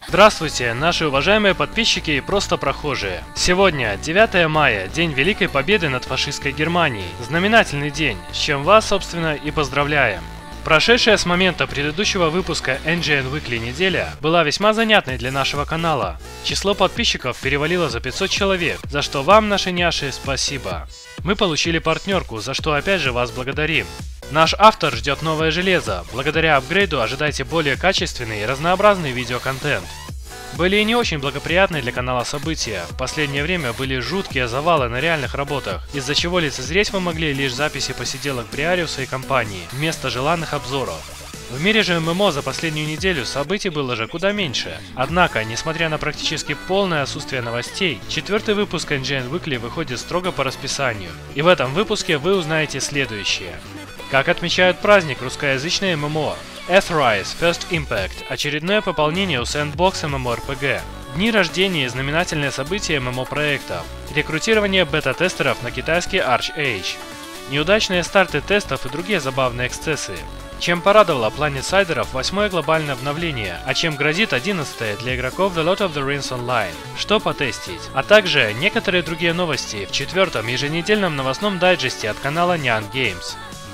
Здравствуйте, наши уважаемые подписчики и просто прохожие. Сегодня 9 мая, день Великой Победы над фашистской Германией. Знаменательный день, с чем вас, собственно, и поздравляем. Прошедшая с момента предыдущего выпуска NGN Weekly неделя была весьма занятной для нашего канала. Число подписчиков перевалило за 500 человек, за что вам, наши няши, спасибо. Мы получили партнерку, за что опять же вас благодарим. Наш автор ждет новое железо, благодаря апгрейду ожидайте более качественный и разнообразный видеоконтент. Были и не очень благоприятные для канала события. В последнее время были жуткие завалы на реальных работах, из-за чего лицезреть вы могли лишь записи посиделок Бриариуса и компании, вместо желанных обзоров. В мире же ММО за последнюю неделю событий было же куда меньше. Однако, несмотря на практически полное отсутствие новостей, 4-й выпуск NGN Weekly выходит строго по расписанию. И в этом выпуске вы узнаете следующее. Как отмечают праздник русскоязычное ММО? Earthrise First Impact – очередное пополнение у Sandbox MMORPG. Дни рождения и знаменательные события ММО-проектов. Рекрутирование бета-тестеров на китайский ArchAge. Неудачные старты тестов и другие забавные эксцессы. Чем порадовало Planetsайдеров 8-е глобальное обновление, а чем грозит 11-е для игроков The Lord of the Rings Online. Что потестить? А также некоторые другие новости в 4-м еженедельном новостном дайджесте от канала Nyan Games.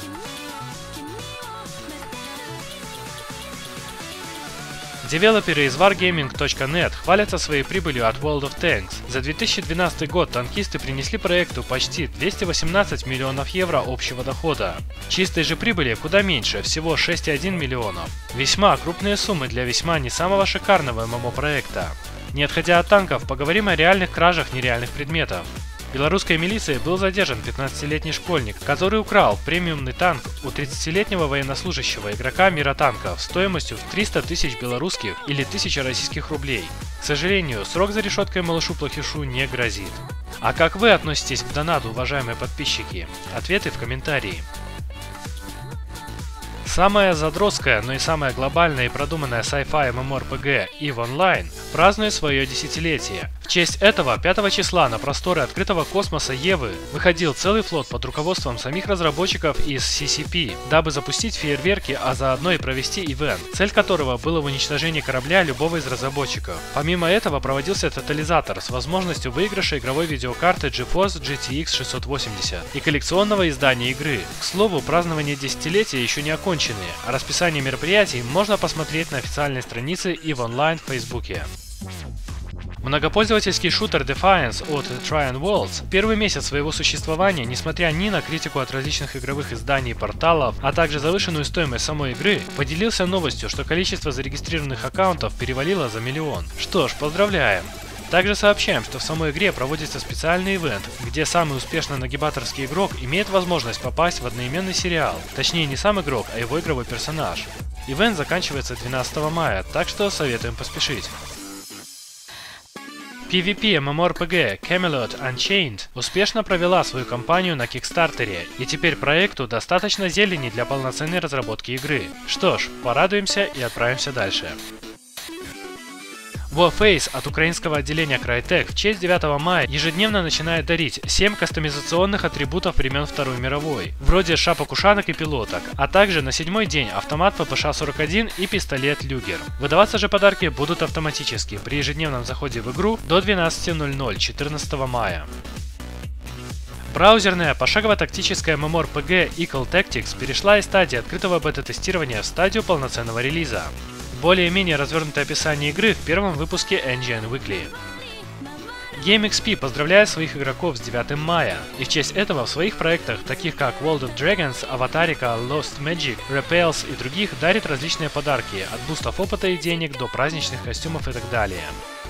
Девелоперы из Wargaming.net хвалятся своей прибылью от World of Tanks. За 2012 год танкисты принесли проекту почти 218 миллионов евро общего дохода. Чистой же прибыли куда меньше, всего 6,1 миллионов. Весьма крупные суммы для весьма не самого шикарного ММО-проекта. Не отходя от танков, поговорим о реальных кражах нереальных предметов. Белорусской милицией был задержан 15-летний школьник, который украл премиумный танк у 30-летнего военнослужащего игрока мира танков стоимостью в 300 тысяч белорусских или 1000 российских рублей. К сожалению, срок за решеткой малышу плохишу не грозит. А как вы относитесь к донату, уважаемые подписчики? Ответы в комментарии. Самая задротская, но и самая глобальная и продуманная sci-fi MMORPG EVE Online празднует свое десятилетие. В честь этого 5 числа на просторы открытого космоса Евы выходил целый флот под руководством самих разработчиков из CCP, дабы запустить фейерверки, а заодно и провести ивент, цель которого было уничтожение корабля любого из разработчиков. Помимо этого проводился тотализатор с возможностью выигрыша игровой видеокарты GeForce GTX 680 и коллекционного издания игры. К слову, празднование десятилетия еще не окончено, а расписание мероприятий можно посмотреть на официальной странице EVE Online в Фейсбуке. Многопользовательский шутер Defiance от Trine Worlds первый месяц своего существования, несмотря ни на критику от различных игровых изданий и порталов, а также завышенную стоимость самой игры, поделился новостью, что количество зарегистрированных аккаунтов перевалило за 1 000 000. Что ж, поздравляем! Также сообщаем, что в самой игре проводится специальный ивент, где самый успешный нагибаторский игрок имеет возможность попасть в одноименный сериал. Точнее, не сам игрок, а его игровой персонаж. Ивент заканчивается 12 мая, так что советуем поспешить. PvP MMORPG Camelot Unchained успешно провела свою кампанию на Кикстартере, и теперь проекту достаточно зелени для полноценной разработки игры. Что ж, порадуемся и отправимся дальше. Warface от украинского отделения Crytek в честь 9 мая ежедневно начинает дарить 7 кастомизационных атрибутов времен Второй мировой, вроде шапок-ушанок и пилоток, а также на 7-й день автомат ППШ-41 и пистолет Люгер. Выдаваться же подарки будут автоматически при ежедневном заходе в игру до 12:00 14 мая. Браузерная пошагово-тактическая MMORPG Equal Tactics перешла из стадии открытого бета-тестирования в стадию полноценного релиза. Более-менее развернутое описание игры в первом выпуске NGN Weekly. GameXP поздравляет своих игроков с 9 мая, и в честь этого в своих проектах, таких как World of Dragons, Аватарика, Lost Magic, Repels и других, дарит различные подарки, от бустов опыта и денег до праздничных костюмов и так далее.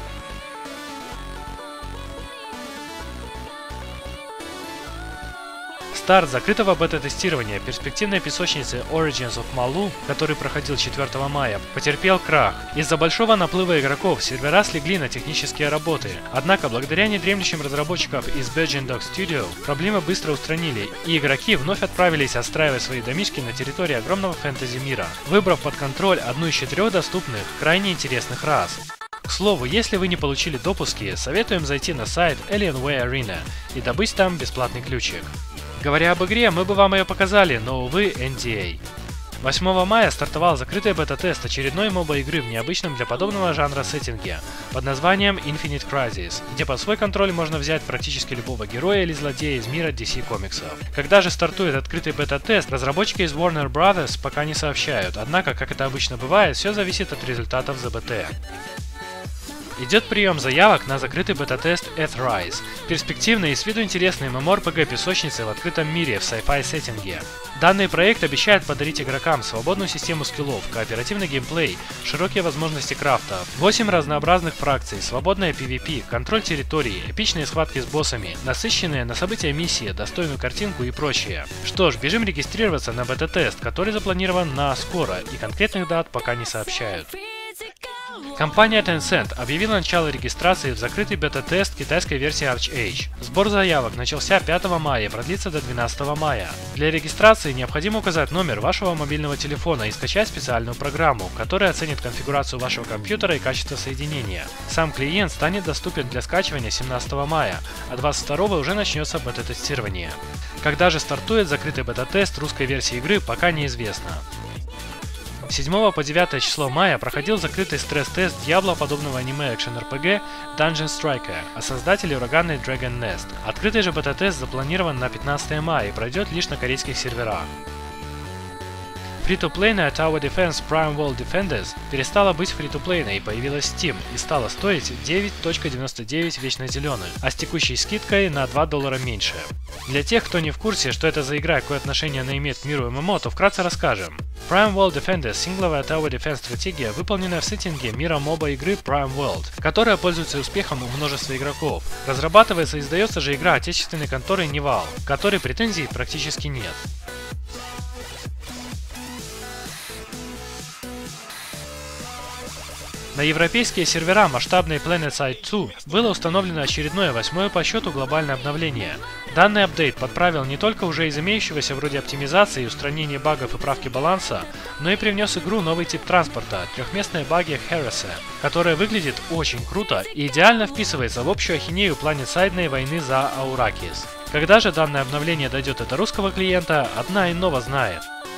Старт закрытого бета-тестирования перспективной песочницы Origins of Malu, который проходил 4 мая, потерпел крах. Из-за большого наплыва игроков сервера слегли на технические работы. Однако, благодаря недремлющим разработчикам из Virgin Dog Studio, проблемы быстро устранили, и игроки вновь отправились отстраивать свои домишки на территории огромного фэнтези мира, выбрав под контроль одну из 4 доступных, крайне интересных рас. К слову, если вы не получили допуски, советуем зайти на сайт Alienware Arena и добыть там бесплатный ключик. Говоря об игре, мы бы вам ее показали, но увы, NDA. 8 мая стартовал закрытый бета-тест очередной моба-игры в необычном для подобного жанра сеттинге под названием Infinite Crisis, где под свой контроль можно взять практически любого героя или злодея из мира DC комиксов. Когда же стартует открытый бета-тест, разработчики из Warner Brothers пока не сообщают, однако, как это обычно бывает, все зависит от результатов ЗБТ. Идет прием заявок на закрытый бета-тест Earthrise, перспективный и с виду интересный MMORPG-песочницы в открытом мире в sci-fi сеттинге. Данный проект обещает подарить игрокам свободную систему скиллов, кооперативный геймплей, широкие возможности крафта, 8 разнообразных фракций, свободное PvP, контроль территории, эпичные схватки с боссами, насыщенные на события миссии, достойную картинку и прочее. Что ж, бежим регистрироваться на бета-тест, который запланирован на скоро и конкретных дат пока не сообщают. Компания Tencent объявила начало регистрации в закрытый бета-тест китайской версии ArcheAge. Сбор заявок начался 5 мая и продлится до 12 мая. Для регистрации необходимо указать номер вашего мобильного телефона и скачать специальную программу, которая оценит конфигурацию вашего компьютера и качество соединения. Сам клиент станет доступен для скачивания 17 мая, а 22 уже начнется бета-тестирование. Когда же стартует закрытый бета-тест русской версии игры, пока неизвестно. 7 по 9 число мая проходил закрытый стресс-тест Diablo-подобного аниме-экшен-РПГ Dungeon Striker, а создатели ураганной Dragon Nest. Открытый же бета-тест запланирован на 15 мая и пройдет лишь на корейских серверах. Фри-то-плейная Tower Defense Prime World Defenders перестала быть фри-то-плейной и появилась в Steam и стала стоить 9.99 вечно зеленых, а с текущей скидкой на $2 меньше. Для тех, кто не в курсе, что это за игра и какое отношение она имеет к миру ММО, то вкратце расскажем. Prime World Defenders – сингловая Tower Defense стратегия, выполненная в сеттинге мира моба игры Prime World, которая пользуется успехом у множества игроков. Разрабатывается и издается же игра отечественной конторы Nival, к которой претензий практически нет. На европейские сервера масштабной PlanetSide 2 было установлено очередное 8-е по счету глобальное обновление. Данный апдейт подправил не только уже из имеющегося вроде оптимизации и устранения багов и правки баланса, но и привнес в игру новый тип транспорта – трехместные баги Heresy, которая выглядит очень круто и идеально вписывается в общую ахинею планетсайдной войны за Ауракис. Когда же данное обновление дойдет до русского клиента, одна Innova знает.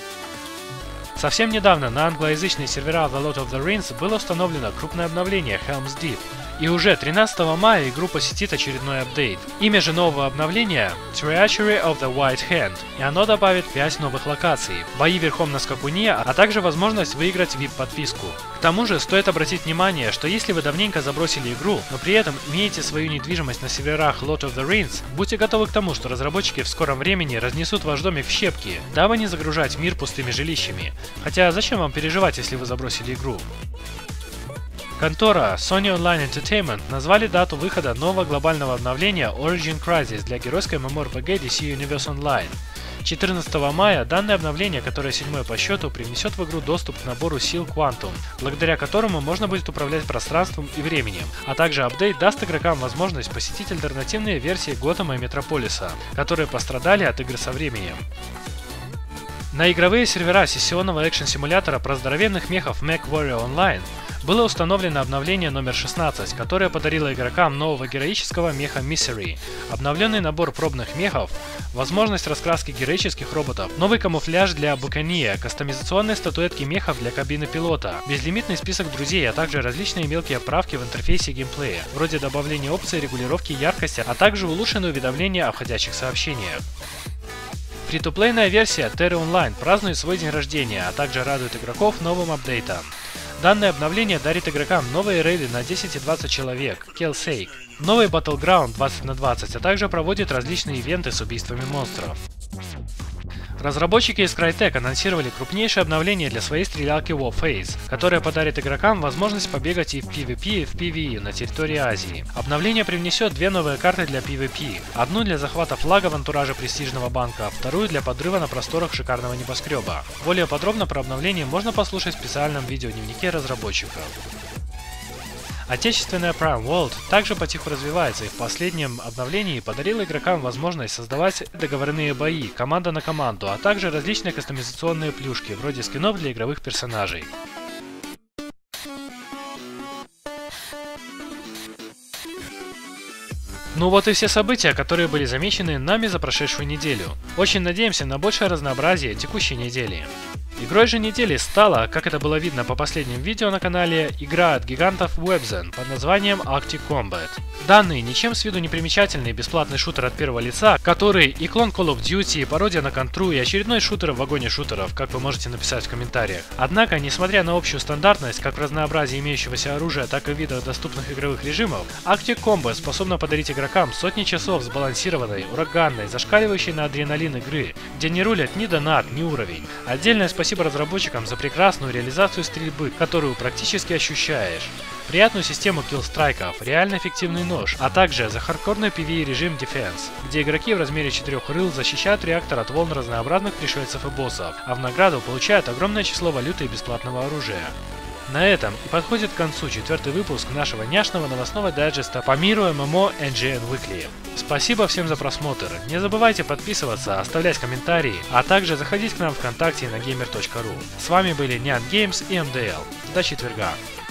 Совсем недавно на англоязычные сервера The Lord of the Rings было установлено крупное обновление Helm's Deep, и уже 13 мая игру посетит очередной апдейт. Имя же нового обновления – Treachery of the White Hand, и оно добавит 5 новых локаций, бои верхом на скакуне, а также возможность выиграть VIP-подписку. К тому же стоит обратить внимание, что если вы давненько забросили игру, но при этом имеете свою недвижимость на серверах Lord of the Rings, будьте готовы к тому, что разработчики в скором времени разнесут ваш домик в щепки, дабы не загружать мир пустыми жилищами. Хотя зачем вам переживать, если вы забросили игру? Контора Sony Online Entertainment назвали дату выхода нового глобального обновления Origin Crisis для геройской MMORPG DC Universe Online. 14 мая данное обновление, которое 7-е по счету, привнесет в игру доступ к набору сил Quantum, благодаря которому можно будет управлять пространством и временем, а также апдейт даст игрокам возможность посетить альтернативные версии Готэма и Метрополиса, которые пострадали от игр со временем. На игровые сервера сессионного экшен-симулятора про здоровенных мехов MechWarrior Online было установлено обновление номер 16, которое подарило игрокам нового героического меха Misery, обновленный набор пробных мехов, возможность раскраски героических роботов, новый камуфляж для Букания, кастомизационные статуэтки мехов для кабины пилота, безлимитный список друзей, а также различные мелкие правки в интерфейсе геймплея, вроде добавления опции регулировки яркости, а также улучшенное уведомление о входящих сообщениях. Фри-то-плейная версия Terra Online празднует свой день рождения, а также радует игроков новым апдейтом. Данное обновление дарит игрокам новые рейды на 10 и 20 человек, Killsake, новый Battleground 20 на 20, а также проводит различные ивенты с убийствами монстров. Разработчики из Crytek анонсировали крупнейшее обновление для своей стрелялки Warface, которое подарит игрокам возможность побегать и в PvP, и в PvE на территории Азии. Обновление привнесет две новые карты для PvP, одну для захвата флага в антураже престижного банка, а вторую для подрыва на просторах шикарного небоскреба. Более подробно про обновление можно послушать в специальном видеодневнике разработчиков. Отечественная Prime World также потиху развивается и в последнем обновлении подарила игрокам возможность создавать договорные бои, команда на команду, а также различные кастомизационные плюшки, вроде скинов для игровых персонажей. Ну вот и все события, которые были замечены нами за прошедшую неделю. Очень надеемся на большее разнообразие текущей недели. Игрой же недели стала, как это было видно по последним видео на канале, игра от гигантов Webzen под названием Arctic Combat. Данный ничем с виду не примечательный бесплатный шутер от первого лица, который и клон Call of Duty, пародия на контру и очередной шутер в вагоне шутеров, как вы можете написать в комментариях. Однако, несмотря на общую стандартность, как в разнообразии имеющегося оружия, так и в видах доступных игровых режимов, Arctic Combat способна подарить игрокам сотни часов сбалансированной, ураганной, зашкаливающей на адреналин игры, где не рулят ни донат, ни уровень. Отдельное спасибо разработчикам за прекрасную реализацию стрельбы, которую практически ощущаешь. Приятную систему киллстрайков, реально эффективный нож, а также за хардкорный PvE режим Defense, где игроки в размере 4 рыл защищают реактор от волн разнообразных пришельцев и боссов, а в награду получают огромное число валюты и бесплатного оружия. На этом и подходит к концу 4-й выпуск нашего няшного новостного дайджеста по миру MMO NGN Weekly. Спасибо всем за просмотр, не забывайте подписываться, оставлять комментарии, а также заходить к нам в ВКонтакте и на gamer.ru. С вами были Nyan Games и МДЛ. До четверга.